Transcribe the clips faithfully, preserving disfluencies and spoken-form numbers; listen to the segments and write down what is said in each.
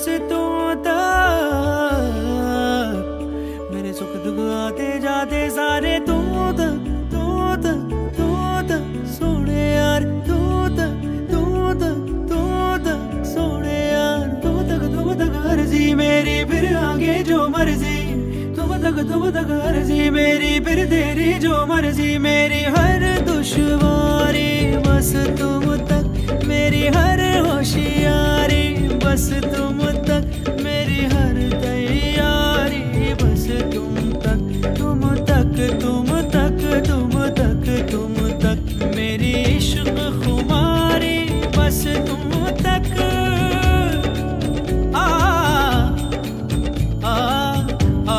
बस तुम तक, मेरे सुख दुख आते जाते सारे तू तक, तू तक, तू तक सोने यार, तू तक, तू तक, तू तक सोने यार, तुम तक, तुम तक अर्जी मेरी, फिर आगे जो मर्जी, तुम तक, तुम तक अर्जी मेरी, फिर तेरी जो मर्जी, मेरी हर दुश्वारी बस तुम तक, मेरी हर होशियारी बस तुम तक, मेरी हर तैयारी बस तुम तक, तुम तक, तुम तक, तुम तक, तुम तक, मेरी इश्क खुमारी बस तुम तक। आ आ आ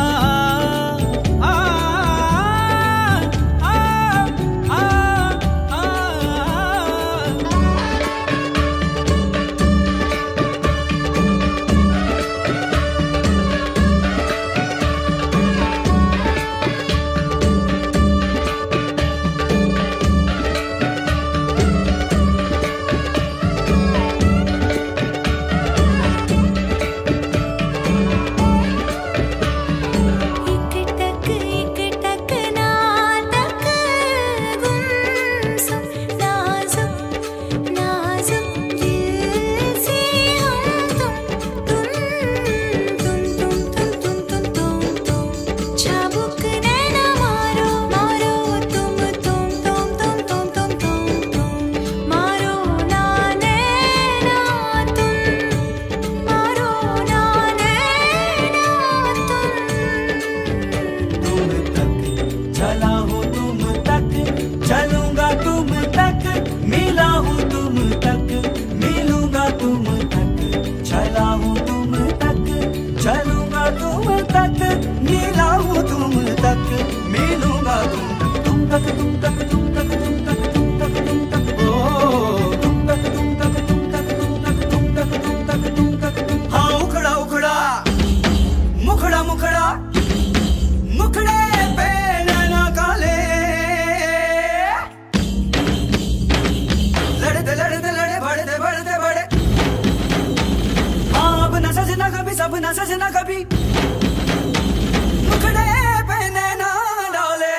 सपना सजना कभी मुखड़े पे नैना डाले,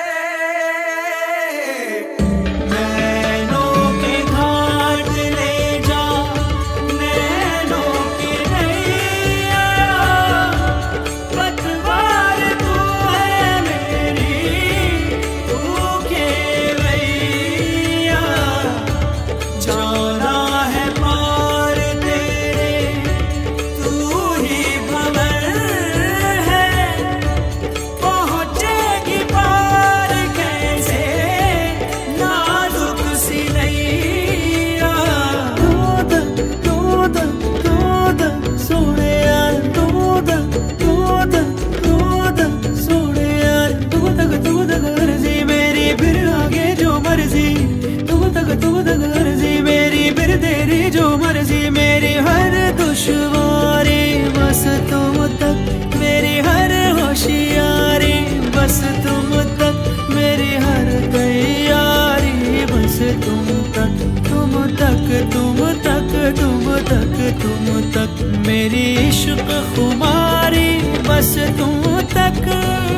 नैनों के घाट ले जा, नैनों की नैया, पतवार तू है मेरी, तू केवैया, जाना है पार तेरे, तू ही दुश्वारी बस तुम तक, मेरी हर होशियारी बस तुम तक, मेरी हर तैयारी बस तुम तक, तुम तक, तुम तक, तुम तक, तुम तक, मेरी इश्क खुमारी बस तुम तक।